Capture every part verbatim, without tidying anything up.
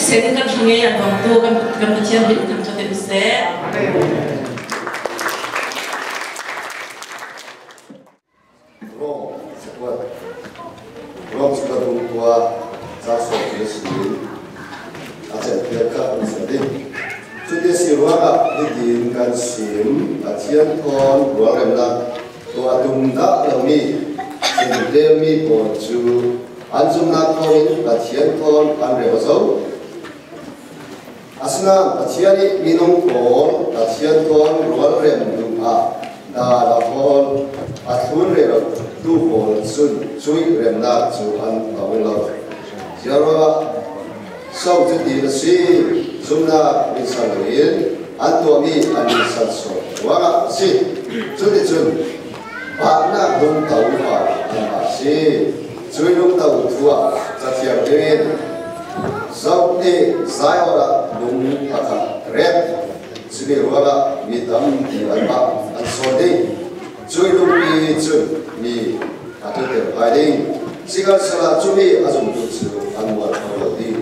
sen kan hange ya dong tu kan kan macam ni kan macam tu se Rom sebuah Rom sebuah tua satu jenis ajar mereka misalnya sudah siapa ini kan sim acian ton dua rendah tua tunda lami sendiri boncu anjum nak ton acian ton ande basau asna acian ini minum ton acian ton dua rendah dah lapor atur rela tu pun sun sui rendah Tuhan tahulah siapa sau jadi si sumna misalnya antuami anisan so wala si jadi jun bakna dong tahu apa si sui dong tahu tua setiap hari sau ni saya orang dong takkan red sini wala mitam di apa ansodi sui dong ni jun ni ada terbaik jika salah cumi asum tu anwar kalau di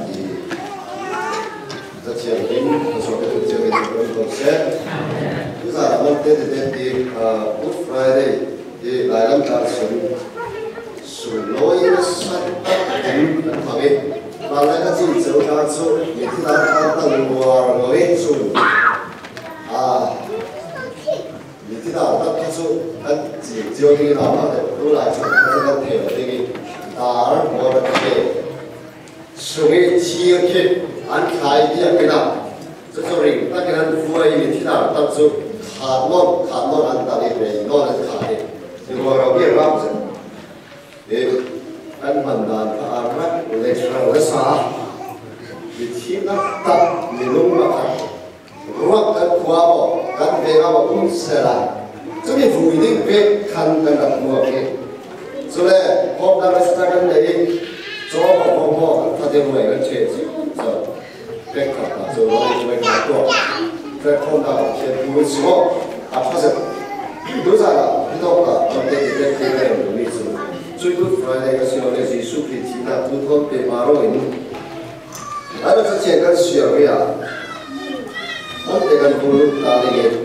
jadi masuk ke jadi konsep. Kita akan tadi di Good Friday di dalam karya Suloi Nasata dan kami malah kasih jauh jauh itu dah kata luar loi sul. Ah, itu dah kata sul kan jauh ni nama tu lah kita tadi ini dah orang ke sungai cilik an khai dia kena sorry tak kena buat ini tidak tak so khamon khamon an tadi ni non an khai itu orang dia ramai eh an mandan anak lektor lesah di Cina tak minum makan ruang kan kuabo kan berapa pun selah jadi ini be kan kan buat ni soalnya kau dah mesti dari coba bawa tadi mulai kan cek 백합, 저 어디 백합도 백합나 제일 좋고 앞에서 도자가 비도가 어떻게 되는 의미죠.最good Friday 시간에 예수 그리스도가 두번 배마로 있는 아주 제가 쉬어야 어때가 그 나에게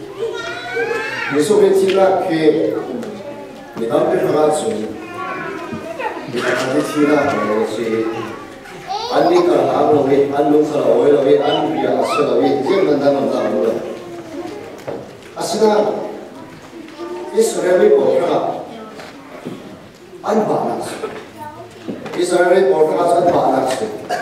예수 그리스도가 그 미담을 하나씩 미담을 지나 그것이 Ani kalau aku lebih, anu kalau awal lebih, anu dia asal lebih, dia mandang mandang dulu. Asal Israel ini orang an banas, Israel ini orang an banas.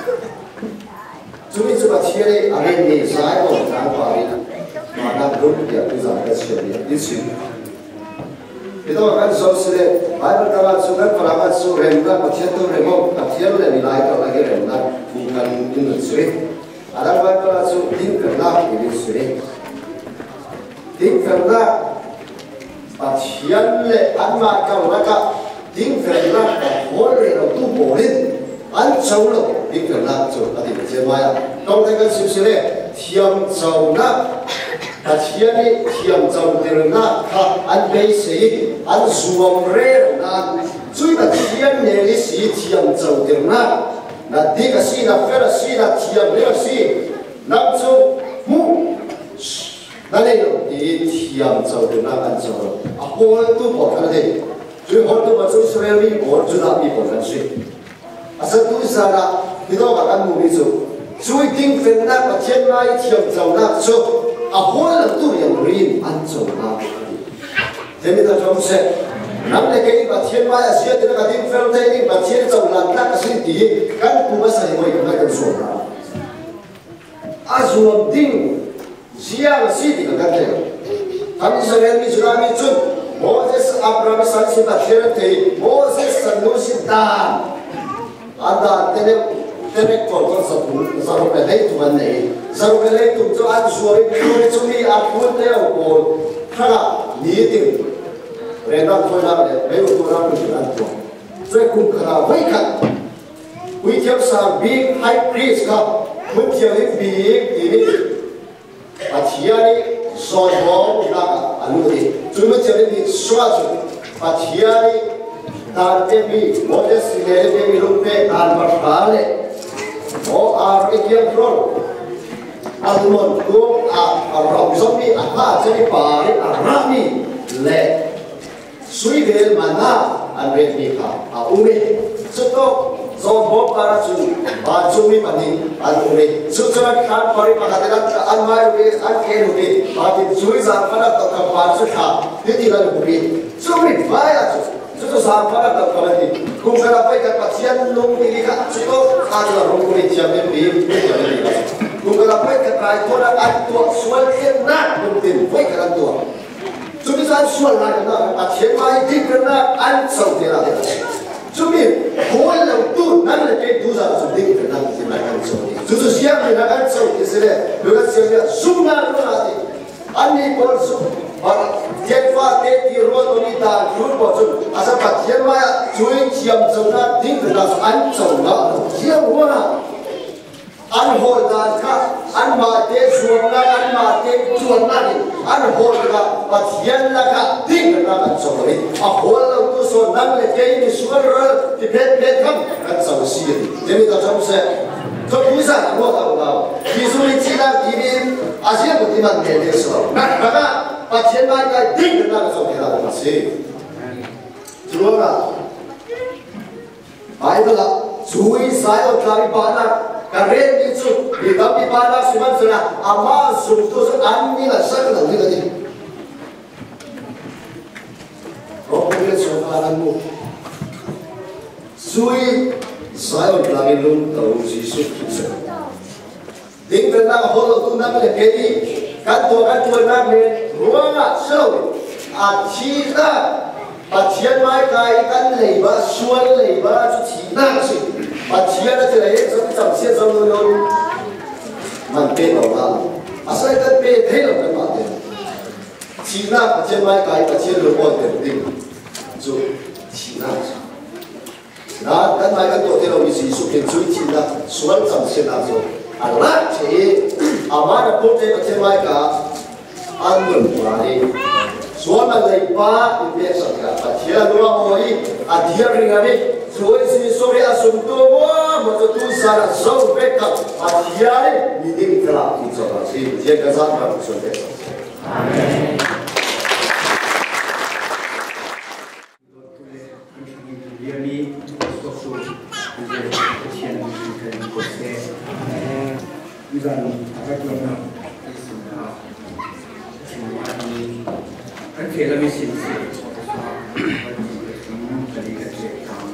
Cuma cuma tiada hari ni saya orang tak paham, mana pun dia tu jangan siapa itu. Itu akan sosial. Bible kata surat peramat surenda macam tu remo macam le nilai kalau lagi renda bukan ini surat. Ada Bible kata surat tin kerana ini surat. Tin kerana macam le anma kau nak tin kerana boleh lo tu boleh ancau lo tin kerana tu tadi macam mana? Kalau dengan sosial tiang jauh nak. Kasihan tiang jauh terna, an besi, an suamre na, cui kasihan ni si tiang jauh terna, na di kasih na fera si na tiang ni si, nak tu mu, nalai di tiang jauh terna kan jauh, apa tu bukan deh, cui orang tu macam Israeli, orang tu nabi bukan sih, asal tu sana kita akan muncul, cui ting fera macam mana tiang jauh nak so. Apa tu yang rin anjau nak? Jadi kita jom se, nampak kini bacian maya siapa tidak kadim film ini bacian jauh lantak kasih di kan kubah saya mau ikut nak suara. Azuam ding siapa sih di negara kita? Kami sering Israel cun Moses Abraham sanksi bacian teh Moses sanusi dan ada telek telek kotor sabun sabun pelai tu mana ni? Sabun pelai tu tu an suara itu cumi apun dia upon, kalau ni ting, rendah tu nak le, bayu tu nak berjalan tu. Jadi kum kalau mereka, mereka sah big high priest kah, mereka ni big ini, acian ni soal nak anu ni, cuma jadi ni suatu, acian ni, tapi ni, Moses ni ni lupa dan berfale. o a ri kiam ro almon ko a ro zombie a pa chani pa ri a rami le sui vel mana an re ni kha a ure chuto zo bo para chu ba chu mi pani an ure chu chu khan pari pa ka an mai ri an ke ri ba ti chui za para to ka pa chu kha ti ti la ri chu mi vai a chu chu sa para to ka ti kum kara pai ka pathian long ti ka chu to a la ro ri chiam ni bi ni la kum kara pai ka kai to na an to sual khen na kum tin pai ka an to chu mi san sual na na pathian mai ti ka na an sau ti la chúng mình hối lòng tu năng là cái tu giả chúng định phải năng thì lại ăn sâu chúng tôi xem thì là ăn sâu thì sẽ là được ăn sâu là sung năng nó là gì anh đi còn sung và thiên pha tết thì rồi tôi đi ta chút bỏ chung à sao phải thiên pha chuối chiêm sâu na định phải là ăn sâu nó chiêm quá à ăn hồi ta khác ăn mà tết chuông na ăn mà tết chuông na đi ăn hồi ta và thiên là cả định phải là ăn sâu đấy à hồi lòng tu số năng là cái gì suy rồi thì biết biết không ăn sâu xí thế nên ta trong sẽ tôi nghĩ rằng là một đầu đầu ví dụ như chỉ là đi đến Asia của mình để để sửa nát cả và thiên mai cái định phải là ăn sâu thì là một xí chúa là ai đó là chuối sai ở cái bàn là karen đi chút thì tập đi bàn là suy nghĩ là ama dùng tôi sẽ ăn như là sắc là như thế gì có cái số phận ăn mua suy sai ở cái lùng đầu chỉ số chỉ số tính đến nào hồ lô tu năng là cái gì cắt tua cắt tua năng lên ruộng à sâu à chi ra và thiên mai cái căn lầy ba xuân lầy ba chút chỉ năng sự và thiên là thế này giống chậm xiên giống luôn luôn mình bên đầu vào à sao cái bên thế là cái mặt đấy chỉ năng và thiên mai cái và thiên lửa bồi tiền định rồi chỉ năng đó cái mai cái tổ thế là vì gì số tiền suy chỉ là xuân chậm xiên là rồi à lát thì à mà là bố thế và thiên mai cả ăn mừng quá đi số mà lấy ba thì biết sao cả và thiên là đúng không ấy à thiên riêng này rồi xin số này à sum tu quá mà tôi tu sa là sâu bét cả à thiên này mình định là thì sao là thì thiên cái gì mà sum bét amen dan agaknya isna ini kan kira mesin dari kecil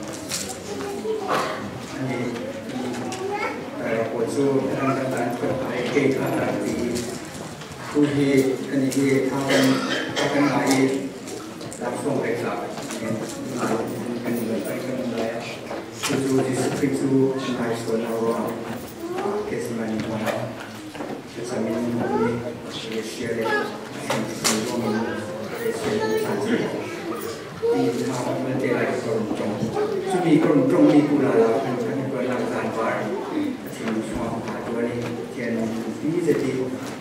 ini kalau poso kadang-kadang terpakai kata di kuhi ini akan akan naik langsung reksa kan kan mulai itu di situ naik soal kesimani mana kesimani mana share kesimani share di tahap mentera keruntung cumi keruntung ni pula lah kan kan berlangsung bar cumi semua dua ni kian ini jadi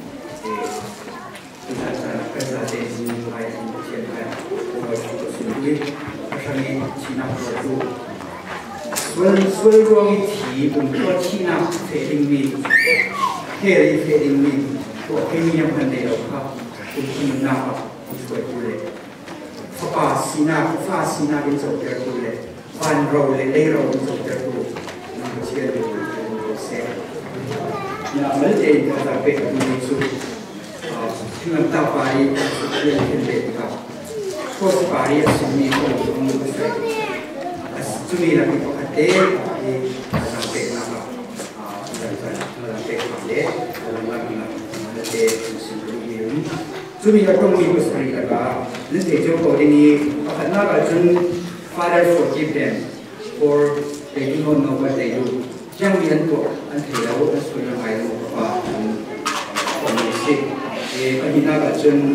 kita kerja di mulai kian kan mulai sendiri macam ni Cina perlu When when wrong it pun kau Cina fading me, here fading me, kau kini yang pandai lokap, pun pun nampak usai boleh. Fapa Cina, fapa Cina bin sokter boleh, ban roll le le roll bin sokter boleh, nampak siapa boleh boleh. Ya, macam itu kita pek ni su, cuma tahu pari yang pendek kita, kau pari asmi kau orang usai, asmi lagi kau Để thì làm việc nào đó dần dần làm việc làm để làm làm làm để sự lưu ý chúng mình trong mình có sự là cả nên để cho cô đi học nó là chúng Father forgive them for they do not know what they do trong miền của anh thầy giáo anh suy nghĩ bài một và còn mình sẽ thì anh nó là chúng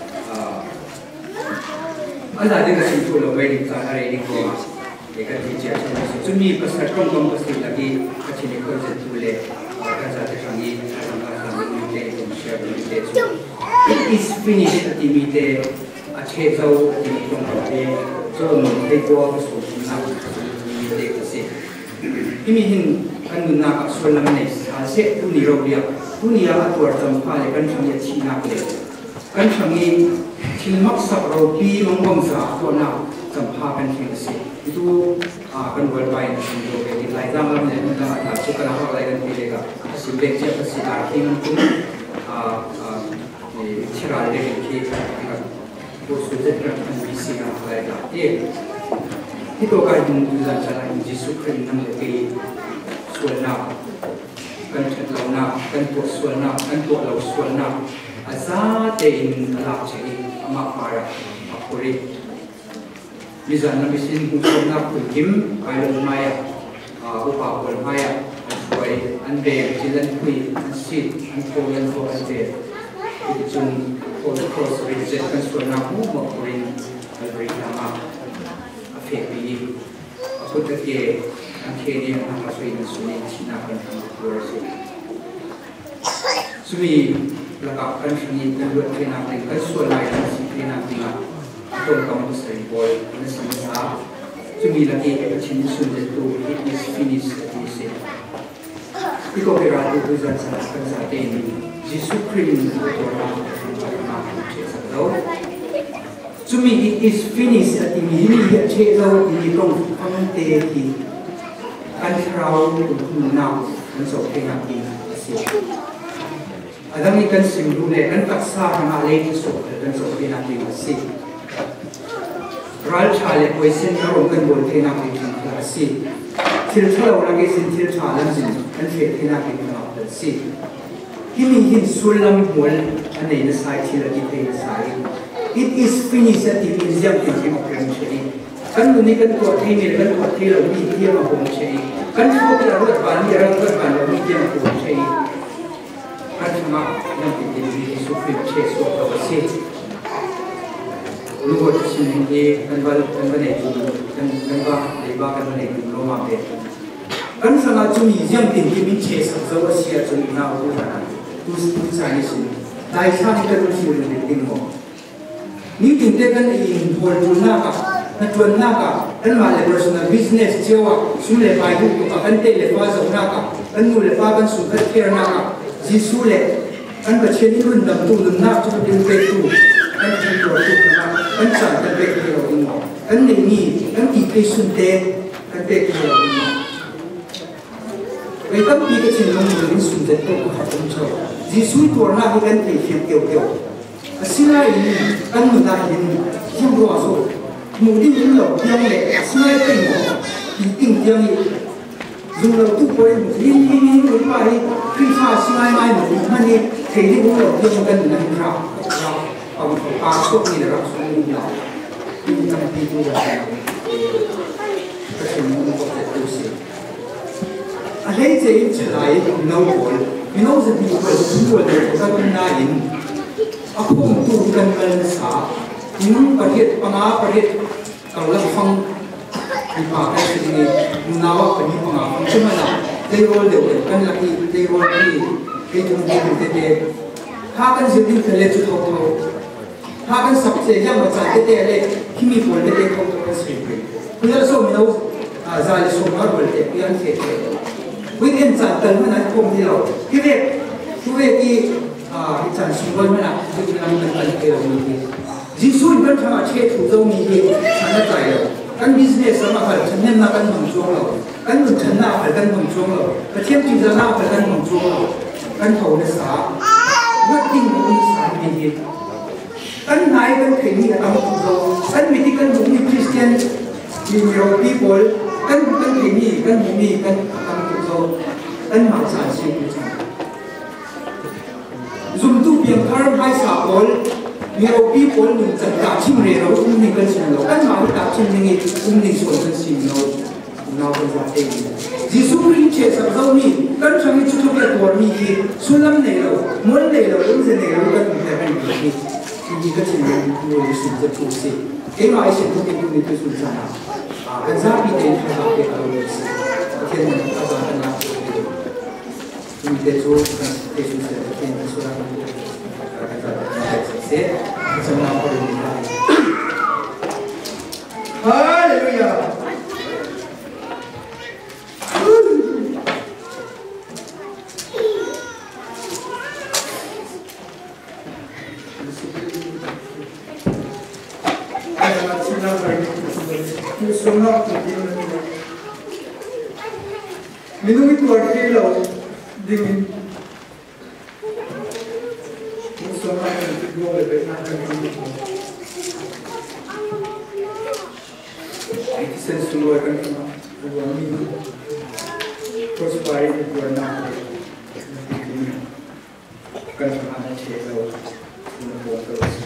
anh là những cái sự thua lỗ về định giá này đi qua Dekat hijab cumi pasal kongkong pasal lagi kecil ekor setule kerja tersangi sama-sama mite share mite it is finished at mite ache jauh di kongkong pe so mite dua pasal nak mite kasi ini hin kan nuna ka sulam ne sa se tu ni ro dia tu ni a tuar tam pha le kan thang ye chi na le kan thang ni thil mak sak ro pi mong bang sa to na tam pha kan thing se itu a kan wal bai na sin ro ke lai dam lam ne na ta chu kan ha lai kan pi le ka sim le che pa si a ki man tu a a ni chira le ki ka ko su de kan bi si na lai ka e itu kan tujuan cara Yesus Kristus nam leส่วนหน้ากันเถิดเราหน้ากันตัวส่วนหน้ากันตัวเราส่วนหน้าอาซาเตอินลาเชอิอามาปาระอาคุริมิจานามิสินหุ่นส่วนหน้าคุณกิมไปลงมาอ่ะอุปาผลมาอ่ะช่วยอันเบรจิลันคุยอันซีดอันโคยันโคอันเบรจนโคตรโคสริเจกันส่วนหน้าหูมาคุรินอันบริณามาอาเฟบีอาพุทธเกอันเคเนียนักสุยนักสุยชินากันทำตัวสิสุยหลักการชนิดการดูเทนักเป็นการส่วนใหญ่การสิ่งที่นักติงต้นกำลังใส่บอยนั่นสมัยนั้นสุยหลักเอกชิ้นสุดเด็ดตัว it is finished ที่เสร็จที่ก็เป็นการดูจันทร์สังสารเตนิยิสุคริสต์ตัวเรามาเชื่อสักแล้วสุย it is finished ที่มีที่เชื่อเราที่ตรงฟังเตที่กันเราคุณนาวมันสกเป็นอย่างดีสิอันนี้กันสิ่งดูแลกันตักษาทางอะไรที่สกกันสกเป็นอย่างดีสิรัลชาเลปวยเส้นเรากันบนเทนักเป็นอย่างดีสิทิลชาเราลังเกสินทิลชาลังสินกันเทเทนักเป็นอย่างดีสิที่มีหินสุลลัมหัวอันนี้นะสายที่เราที่เทนสาย it is finished ที่มีเสียงเป็นที่มาเป็นเช่นกันดูนี่กันตัวที่มีกันตัวที่เรามีเที่ยวมาผมใช้กันตัวที่เราเลือกบ้านที่เราเลือกบ้านเรามีเที่ยวมาผมใช้กันทำมายังเป็นที่ดีสุดเป็นเชื่อสุดเราสิรู้ว่าสิ่งนี้กันว่ากันว่าเนี่ยกันกันว่าเดี๋ยวว่ากันว่าเนี่ยรู้มาเป็นกันสังอาจุมียังเป็นที่มีเชื่อสักตัวเสียจนน่ารู้ขนาดดูดูใจนี่สิได้ชาติกันรู้สิ่งนี้เป็นหมดนี่ถึงได้กันเองพอรู้หน้ากับนั่นชวนหน้ากับนั่นมาเลย personal business เชื่อว่าสู้เลยไปทุกตัวกันเตะเลยฟ้าส่งหน้ากับกันนู่นเลยฟ้ากันสุดกันเที่ยวหน้ากับจีสู้เลยกันกับเชื่อที่รุ่นดำตุ้งรุ่นหน้าจะเป็นเด็กตู้กันเป็นตัวตู้นะกันสั่งกันเด็กที่เราดึงออกกันหนึ่งนี่กันอีกที่สุดเด็กกันเด็กที่เราดึงออกไปตั้งปีก็เชื่อลงมือสุดเด็กตู้ขัดตุ้งเชื่อจีสู้ตัวหน้าที่กันเที่ยวเกี่ยวเกี่ยวสิ่งไหนกันหนุนได้ยินยังรู้ว่าสู้มูดิ้งเรายังเล็กสิ่งไหนเป็นหมอยิ่งยิ่งยังดูเราทุกคนยิ่งยิ่งยิ่งรู้ว่าที่คือถ้าสิ่งไหนไม่หนุนมันนี่เทดิบุเรายังกันนั่นครับเราเอาปากสุกนี่เราสุกนี่เรายิ่งทำดีดูเราก็จะมีมันก็จะดูสิอะไรจะยิ่งจะไหลน้องคนมีน้องจะดีกว่าทุกคนเลยก็ต้องน่ายินอาคงตูกันกันสายิ่งประเทศปังอาประเทศเราเริ่มฟังมีปากอะไรสิ่งนี้นาวเป็นยิ่งปังอาฟังใช่ไหมล่ะเดี๋ยวเดี๋ยวกันลักที่เดี๋ยวที่เดี๋ยวที่เดี๋ยวที่ถ้ากันสิ่งที่ทะเลจุดทองถ้ากันสับเสียยังมาจากเดี๋ยวเลยที่มีผลเดี๋ยวเขาต้องกันสิ่งนี้เพื่อส่งเราใจส่งมาบริเวณยังเสียวิธีจัดตั้งนั้นคงที่เราที่เรียกที่เรียกที่ที่จันทร์สุวรรณนะที่เราเป็นการเกี่ยวกับนี้จีสุนเป็นธรรมชาติถูกต้องมีที่ฉันได้ใจเราการบิสเนสสมัครฉันเนี่ยนักการเมืองช่วงเราการเมืองฉันน่าเป็นการเมืองช่วงเราประเทศจีนจะน่าเป็นการเมืองช่วงเราการเขาในสาวัดดิ่งในสามีที่การนายการเข่งนี่การถูกเราการมีที่การบุกมีคริสเตียนมีเราพีโพลการการเข่งนี่การบุกมีการการถูกเราการมาจากสิ่งที่ซุ่มตู้เพียงคาร์ไฮสาบอลมีเราปีบอลหนึ่งจัดการชิมเรียเราอุ้มหนึ่งกันชิมเรากันมาจัดชิมหนึ่งอุ้มหนึ่งส่วนกันชิมเราเราเป็นจัดเองจีสุรินเชสับเรามีกันช่างชุดเรียตัวมีที่สุลัมเนเรามอลเนเราอุ้มเนเรากันแต่กันที่ที่กันชิมเราเราสุดจะถูกสิเอ็มไอเช่นทุกที่มีที่สุดจะนะกันจะมีเดินทางไปเอาเลยสิเช่นอาจารย์นะมีเดชูกันเดชูเสร็จเป็นสุรากันเสร็จสำหรับคนนี้ฮาเลลูยา tu sona tu dia minum itu ada lo dingin tu sona tu dua lebih nak dingin itu sensual kan dua minum terus baik dua nak kan ada celo untuk terus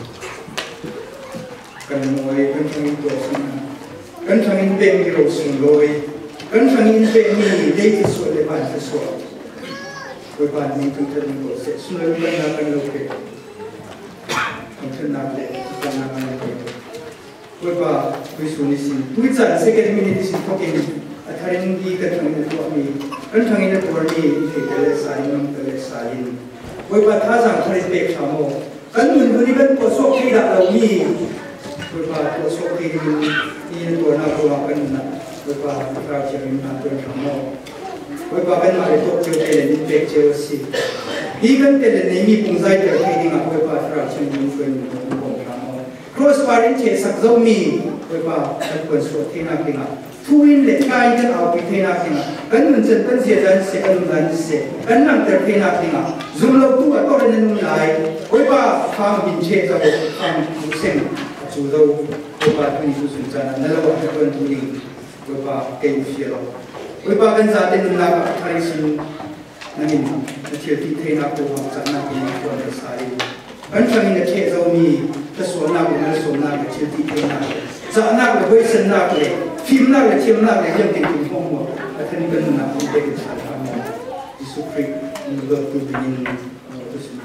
kan mulai kan kami dosen kan kami pengen dosen loi kan kami pengen dari sesuatu lepas sesuatu lepas ni tu terus dosen semua orang akan loke kan nak le kan nak le lepas tu sini tu jangan sekali ni di sini token atharin di kan kami tu kami kan kami ni pergi ke telesai nam telesai lepas tu jangan terus bek kamu kan mungkin ni kan kosong tidak lagi lepas kosong ini ini tu nak buat kan nak lepas kerja ini nak buat kamu lepas kan ada tu kerja ini bek jersey ini kan kerja ini pungzai kerja ini nak lepas kerja ini pun buat kamu cross parin cesak zomi lepas kan pun suatu nak dengar tuin lekai kan awak kita nak dengar kan mungkin kan siapa siapa orang siapa kan nak terkena nak dengar zoom lo tu atau orang mulai lepas faham bincang jauh faham musim judo lepas tu itu sudah nelayan terkena tulis lepas keinginan lepas kan saat ini nak hari sin nanti macam kita nak buat sana ini buat saya kan kami nak cek jauh ni tersuara nak buat tersuara nak macam kita nak saat nak buat sen nak le film nak le film nak le yang tinggi semua akan kan nak buat kita sama isu krik untuk tu begini tu semua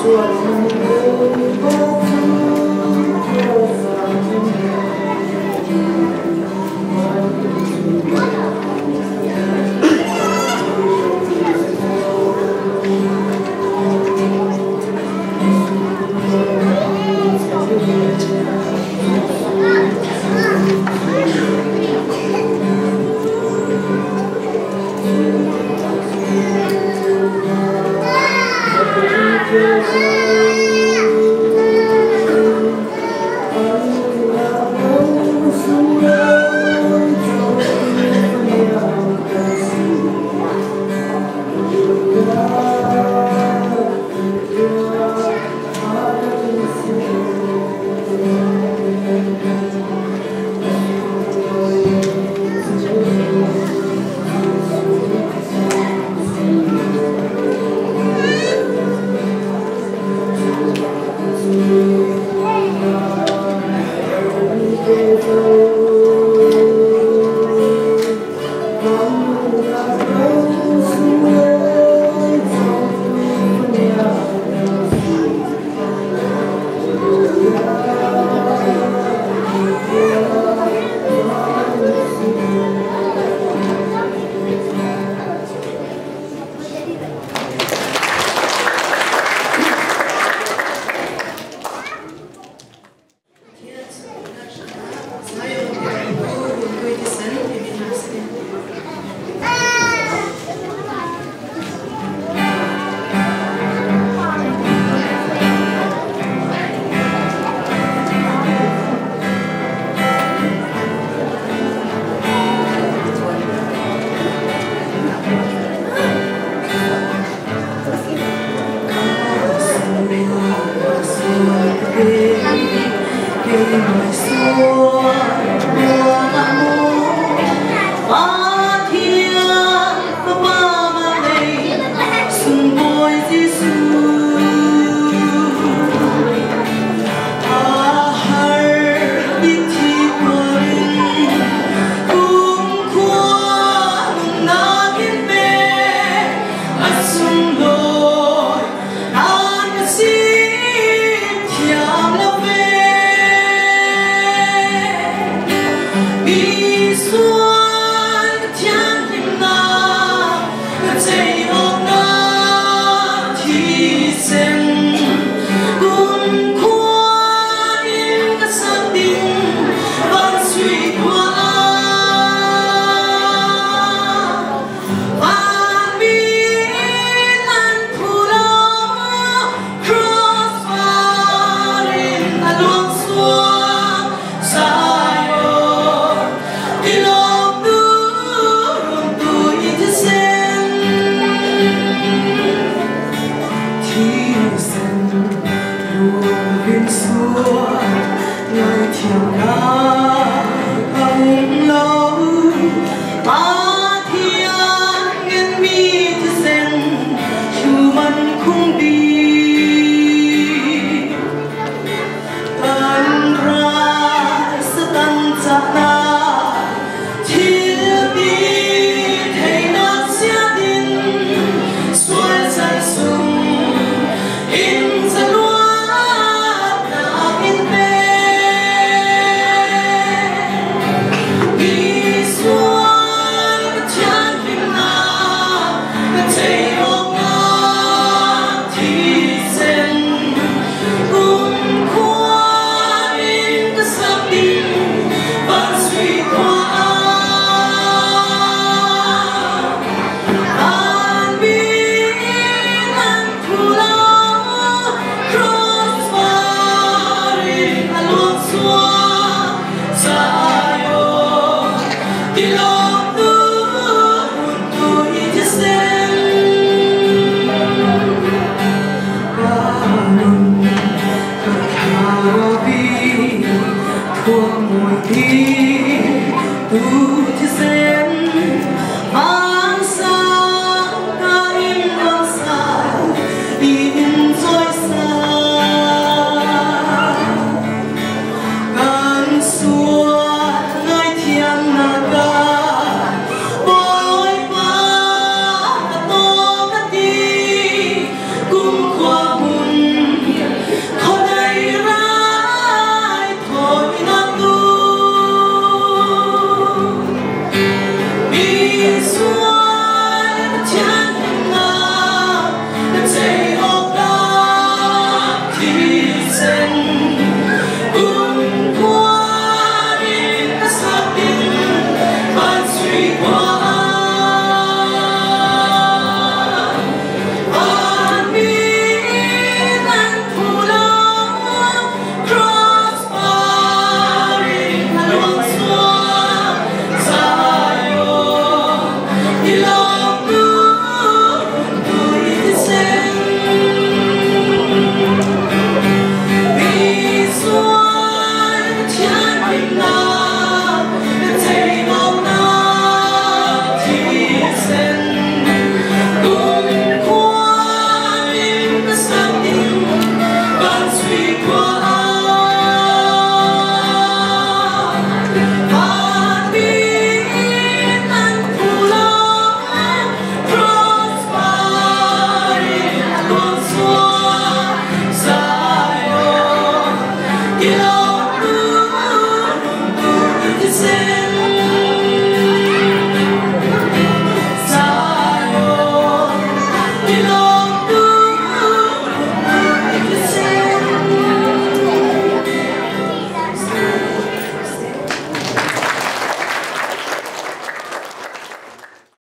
Thuốc mùi thi